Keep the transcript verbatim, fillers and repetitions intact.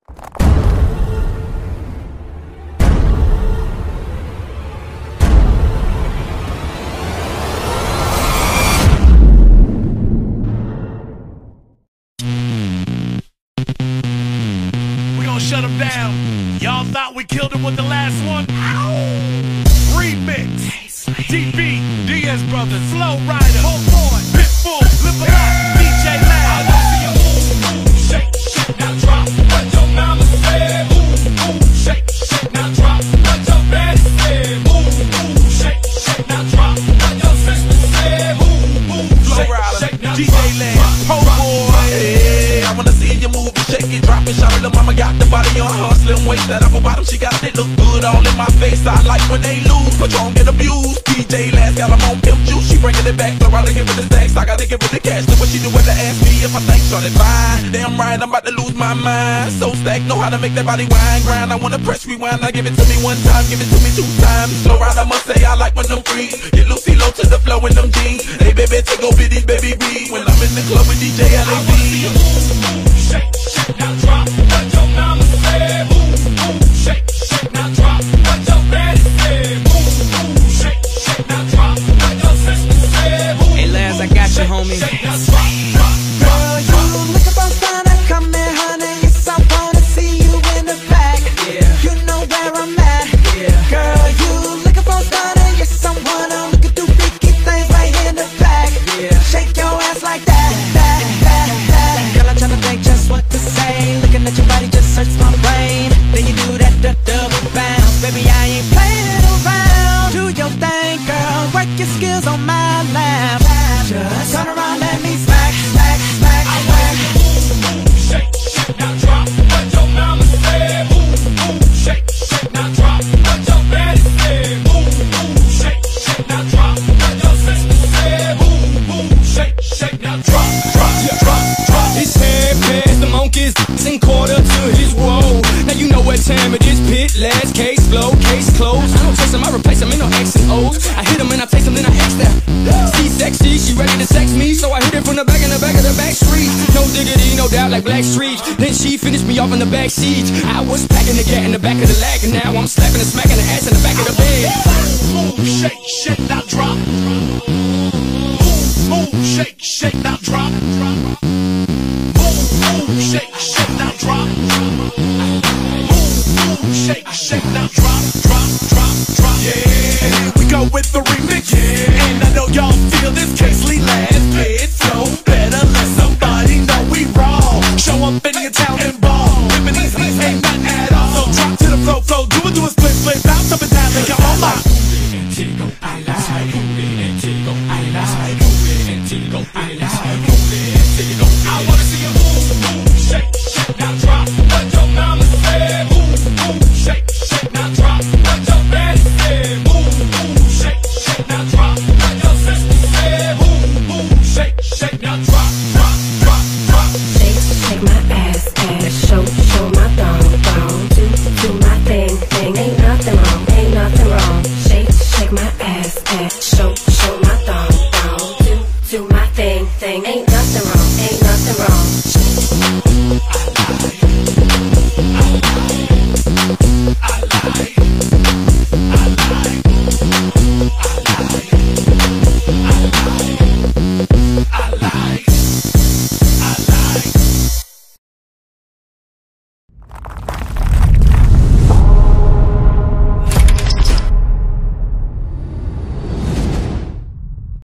Shut him down. Y'all thought we killed him with the last one? Ow! Remix. D B, Diaz Brothers, Flow Rider, Whole Boy, Pitbull, Live a Lot, D J Lab. I love see you move, move, shake, shake, now drop. What your mama said, move, move, shake, shake, now drop. What your daddy said, move, move, shake, shake, now drop. What your sister said, move, move, shake, shake, now drop. D J Lab, Whole Boy. Hey, I wanna see you move and shake it, drop it, shout it. Little mama got the body on her slim waist, that apple bottom she got, it look good all in my face. I like when they lose, but you don't get abused. D J Last got them on pimp juice, she bringing it back, so I give her the stacks, I gotta give her the cash. Look what she do when they ask me if I think short it fine. Damn right, I'm about to lose my mind. So stacked, know how to make that body whine, grind. I wanna press rewind, I give it to me one time, give it to me two times. Slow ride, I must say I like when them freeze. Get Lucy low to the flow in them jeans. Hey baby, take go bitty, baby B. When I'm in the club with D J L A V. Shake, shake, now drop. What your mama said, move, move, shake, shake, now drop. What your daddy said, move, move, shake, shake, now drop. What your sister said, move, hey Laz, I got you, homie. shake, now drop, drop, Girl, you looking for fun, come here, honey. Yes, I wanna see you in the back. Yeah. You know where I'm at. Yeah. Girl, you looking for fun, yes, I wanna look at do freaky things right in the back. Yeah. Shake your ass like that, that, that, that. Girl, I'm tryna think just what to say. Looking at your body just hurts my brain. Then you do that d double bounce, baby, I ain't playing around. Do your thing, girl. Work your skills on my lap. Just turn around, let me smack, smack, smack, smack. shake, shake, now drop. What your mama said, move, move, shake, shake, now drop. What your daddy said, move, move, shake, shake, now drop. What your sister said, move, move, shake, shake, now drop, drop, drop, drop. His head past the monkeys and quarter to his roll. Now you know what time it is. Pit, last case, flow, case closed. I don't chase him, I replace him, ain't no X and O's. I hit him and I taste him, then I X them. She sexy, she ready to sex me, so I hit it from the back in the back of the back street. No diggity, no doubt, like Black Street. Then she finished me off in the back seat. I was packing the gat in the back of the lag, and now I'm slapping and smacking the ass in the back of the bed. Move, shake, shake, now drop. Move, move, shake, shake, now drop. Move, move, shake, shake, now drop. Move, move, shake, shake, now drop, drop, drop, drop. Yeah, here we go with the remix. Yeah, and I know y'all feel this. Casely last bit.